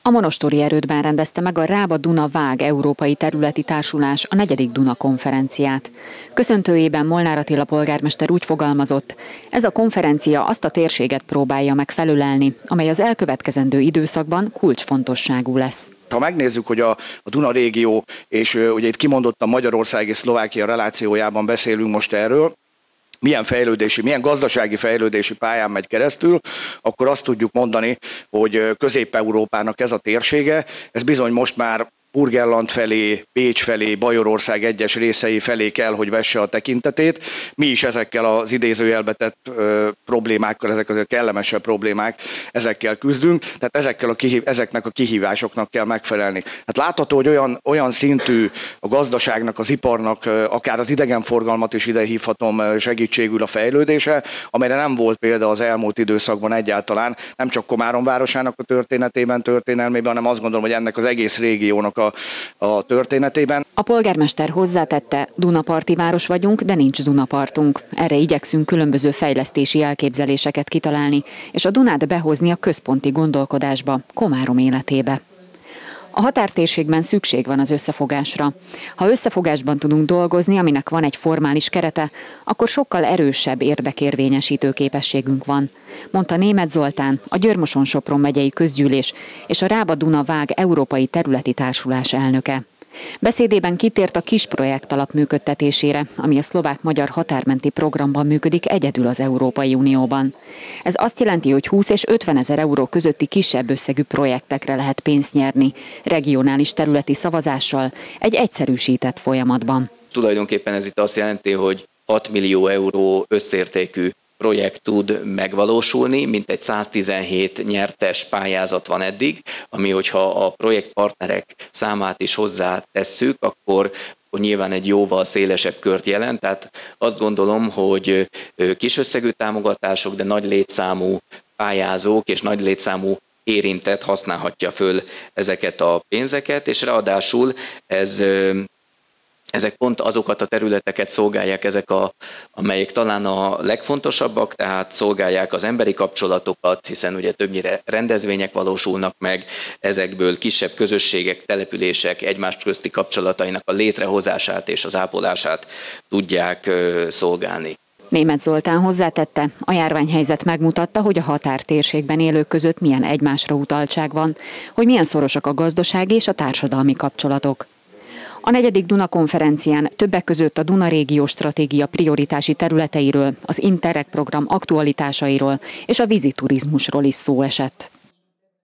A monostori erődben rendezte meg a Rába-Duna-Vág Európai Területi Társulás a 4. Duna konferenciát. Köszöntőjében Molnár Attila polgármester úgy fogalmazott, ez a konferencia azt a térséget próbálja meg felölelni, amely az elkövetkezendő időszakban kulcsfontosságú lesz. Ha megnézzük, hogy a Duna régió, és ugye itt kimondottan Magyarország és Szlovákia relációjában beszélünk most erről, milyen gazdasági fejlődési pályán megy keresztül, akkor azt tudjuk mondani, hogy Közép-Európának ez a térsége, ez bizony most már Burgenland felé, Pécs felé, Bajorország egyes részei felé kell, hogy vesse a tekintetét. Mi is ezekkel az idézőjelbe tett problémákkal, ezek azért kellemesebb problémák, ezekkel küzdünk, tehát ezeknek a kihívásoknak kell megfelelni. Hát látható, hogy olyan szintű a gazdaságnak, az iparnak, akár az idegenforgalmat is ide hívhatom segítségül a fejlődése, amelyre nem volt példa az elmúlt időszakban egyáltalán, nem csak Komárom városának a történelmében, hanem azt gondolom, hogy ennek az egész régiónak a történetében. A polgármester hozzátette, Dunaparti város vagyunk, de nincs Dunapartunk. Erre igyekszünk különböző fejlesztési elképzeléseket kitalálni, és a Dunát behozni a központi gondolkodásba, Komárom életébe. A határtérségben szükség van az összefogásra. Ha összefogásban tudunk dolgozni, aminek van egy formális kerete, akkor sokkal erősebb érdekérvényesítő képességünk van, mondta Németh Zoltán, a Győr-Moson-Sopron megyei közgyűlés és a Rába-Duna-Vág Európai Területi Társulás elnöke. Beszédében kitért a kis projekt alap működtetésére, ami a szlovák-magyar határmenti programban működik egyedül az Európai Unióban. Ez azt jelenti, hogy 20 és 50 ezer euró közötti kisebb összegű projektekre lehet pénzt nyerni, regionális területi szavazással, egy egyszerűsített folyamatban. Tulajdonképpen ez itt azt jelenti, hogy 6 millió euró összértékű projekt tud megvalósulni, mintegy 117 nyertes pályázat van eddig, ami hogyha a projektpartnerek számát is hozzátesszük, akkor nyilván egy jóval szélesebb kört jelent, tehát azt gondolom, hogy kis összegű támogatások, de nagy létszámú pályázók és nagy létszámú érintett használhatja föl ezeket a pénzeket, és ráadásul ezek pont azokat a területeket szolgálják, amelyek talán a legfontosabbak, tehát szolgálják az emberi kapcsolatokat, hiszen ugye többnyire rendezvények valósulnak meg, ezekből kisebb közösségek, települések egymás közti kapcsolatainak a létrehozását és az ápolását tudják szolgálni. Németh Zoltán hozzátette, a járványhelyzet megmutatta, hogy a határtérségben élők között milyen egymásra utaltság van, hogy milyen szorosak a gazdasági és a társadalmi kapcsolatok. A 4. Duna konferencián többek között a Duna régió stratégia prioritási területeiről, az Interreg program aktualitásairól és a víziturizmusról is szó esett.